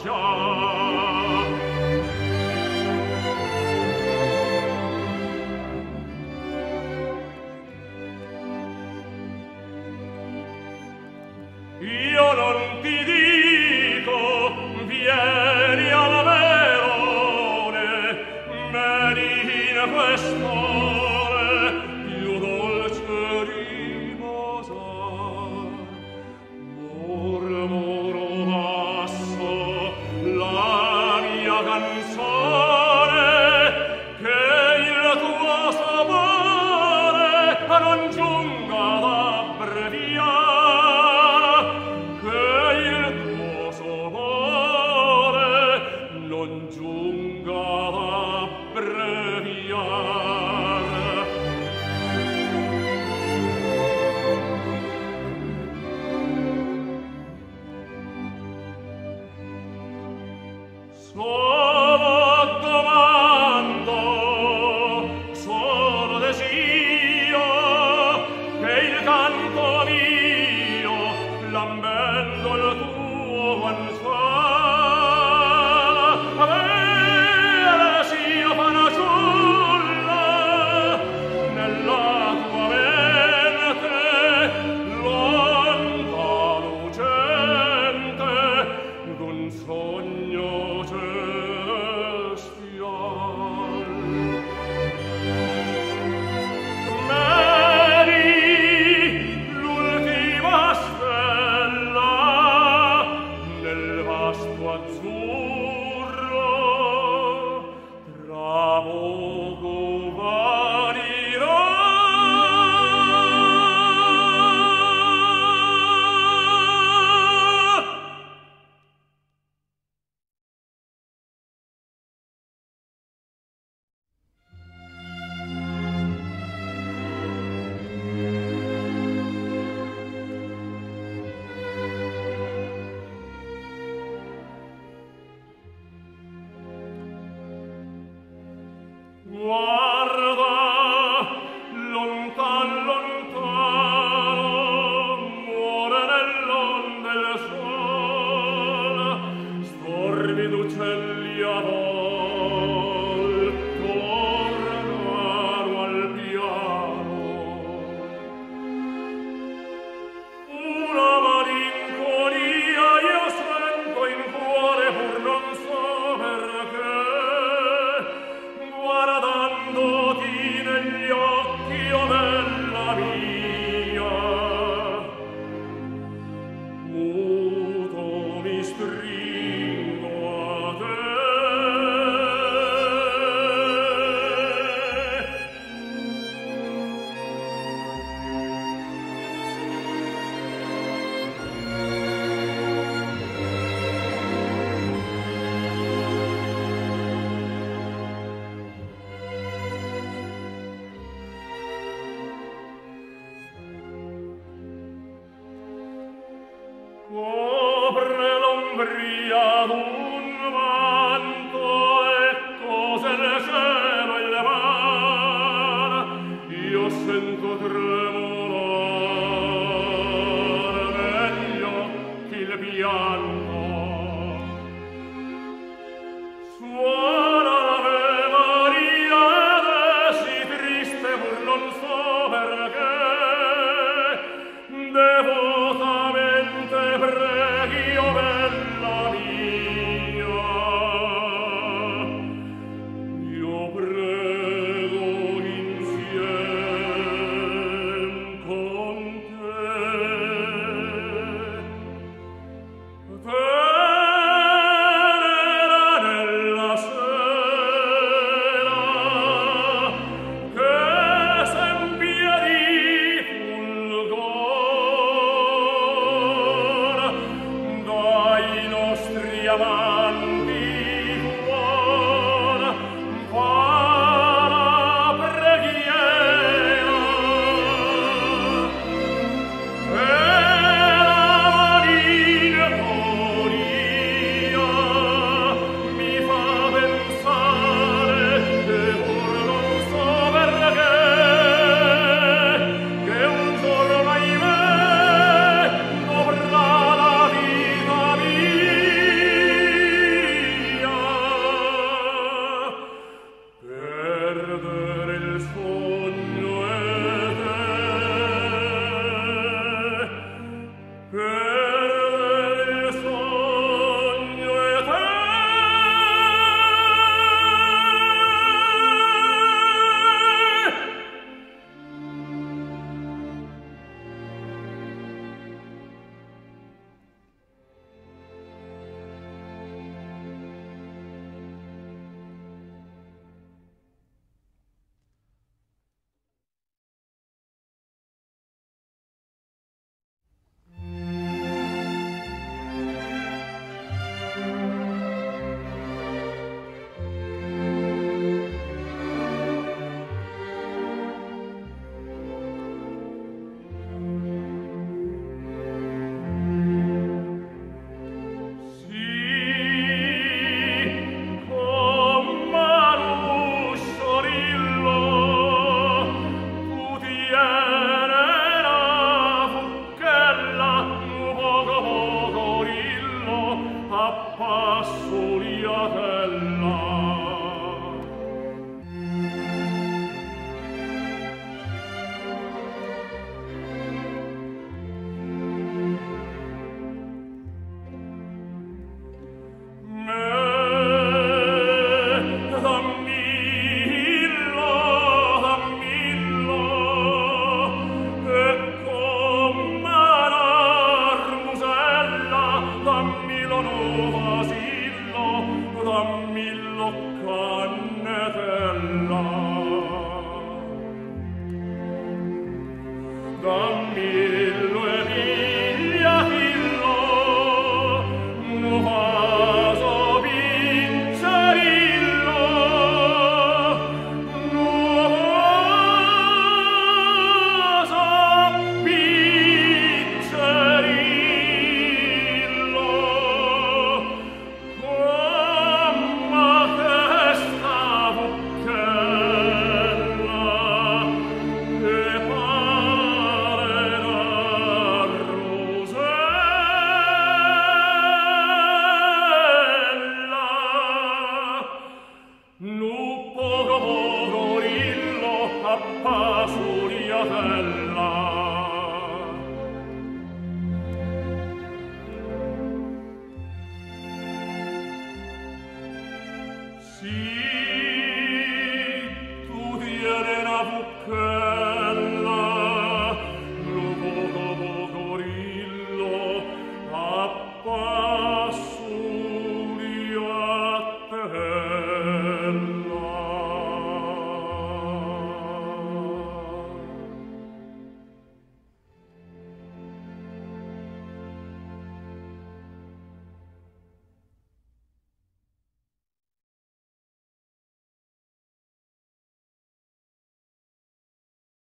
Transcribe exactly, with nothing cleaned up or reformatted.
Io non ti dico, vieni alla Verone, medina quest'ore, più dolce riposar. Mormoro basso la mia canzone, che il tuo sapore non giunga ad abbreviare. Solo domando, solo desio, che il canto mio, lambendo il tuo guanciale, avere sia fanciulla nella tua mente, l'onda lucente d'un sogno celestial. Meri l'ultima stella nel vasto azzurro, tra poco varirà. Guarda, lontan, lontano, muore nell'onde il sol, stormi d'uccelli a vol, tornano al piano. Una malinconia io sento in cuore, pur non so perché, guardandoti negli occhi, o bella mia, muto mi stringo a te. Copre l'ombria d'un manto e cose nel cielo e le mar, io sento tremolar negli occhi il pianto. Suona l'Ave Maria ed è sì triste, pur non so perché, devotamente preghi, o bella mia. Io prego insiem con te. Tenera nella sera che s'empia di fulgor, dai nostri amanti cuor fa la preghiera, e la malinconia mi fa pensare, che pur non so perché, che un giorno ahimè dovrà la vita mia Appa